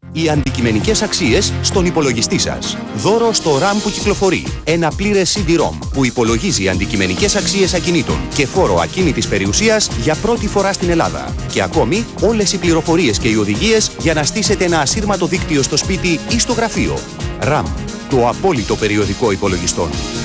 Οι αντικειμενικές αξίες στον υπολογιστή σας. Δώρο στο RAM που κυκλοφορεί. Ένα πλήρες CD-ROM που υπολογίζει αντικειμενικές αξίες ακινήτων και φόρο ακίνητης περιουσίας για πρώτη φορά στην Ελλάδα. Και ακόμη όλες οι πληροφορίες και οι οδηγίες για να στήσετε ένα ασύρματο δίκτυο στο σπίτι ή στο γραφείο. RAM. Το απόλυτο περιοδικό υπολογιστών.